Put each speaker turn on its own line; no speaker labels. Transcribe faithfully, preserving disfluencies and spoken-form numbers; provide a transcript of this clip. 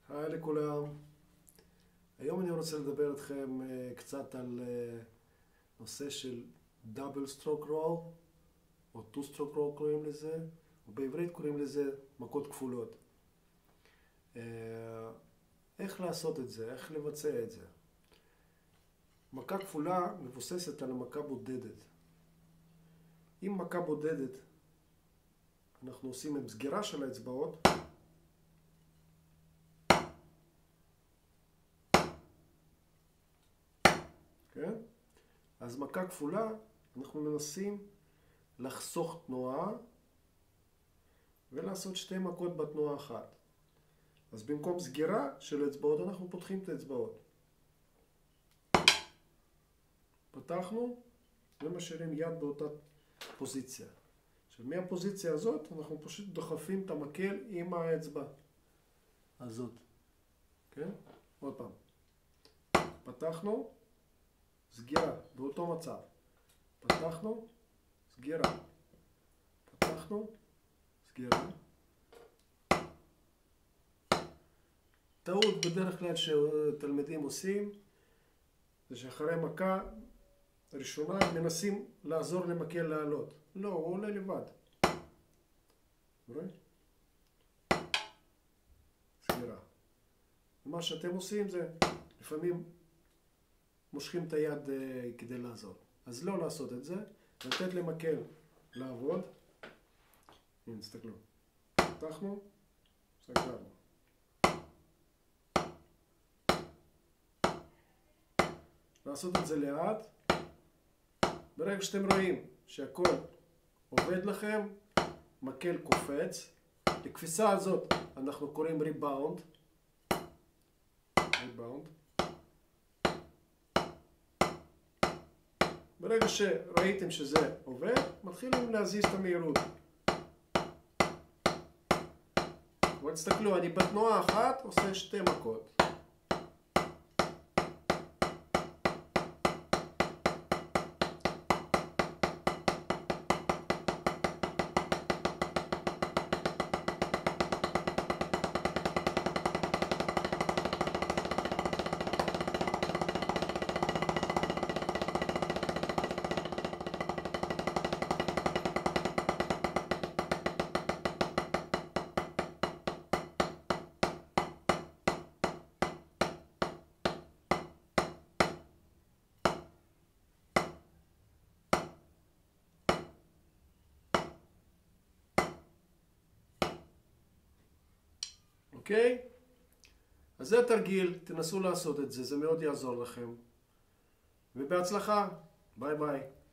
היי לכולם. היום אני רוצה לדבר איתכם uh, קצת על uh, נושא של דאבל סטרוק רול או טו סטרוק רול קוראים לזה, ובעברית קוראים לזה מכות כפולות. Uh, איך לעשות את זה? איך לבצע את זה? מכה כפולה מבוססת על המכה בודדת. עם מכה בודדת אנחנו עושים עם סגירה של האצבעות, כן? אז מכה כפולה אנחנו מנסים לחסוך תנועה ולעשות שתי מכות בתנועה אחת. אז במקום סגירה של אצבעות אנחנו פותחים את האצבעות. פתחנו ומשאירים יד באותה פוזיציה. עכשיו מהפוזיציה הזאת אנחנו פשוט דוחפים את המקל עם האצבע הזאת. כן? עוד פעם. פתחנו, סגירה, באותו מצב. פתחנו, סגירה. פתחנו, סגירה. טעות בדרך כלל שתלמידים עושים זה שאחרי מכה ראשונה מנסים לעזור למקל לעלות. לא, הוא עולה לבד. רואים? סגירה. מה שאתם עושים זה לפעמים מושכים את היד uh, כדי לעזור. אז לא לעשות את זה, לתת למקל לעבוד. הנה, תסתכלו. פתחנו, סגרנו. לעשות את זה לאט. ברגע שאתם רואים שהכל עובד לכם, מקל קופץ. לקפיסה הזאת אנחנו קוראים ריבאונד. ריבאונד. ברגע שראיתם שזה עובד, מתחילים להזיז את המהירות. אבל תסתכלו, אני בתנועה אחת עושה שתי מכות. אוקיי? אז זה תרגיל, תנסו לעשות את זה, זה מאוד יעזור לכם. ובהצלחה, ביי ביי.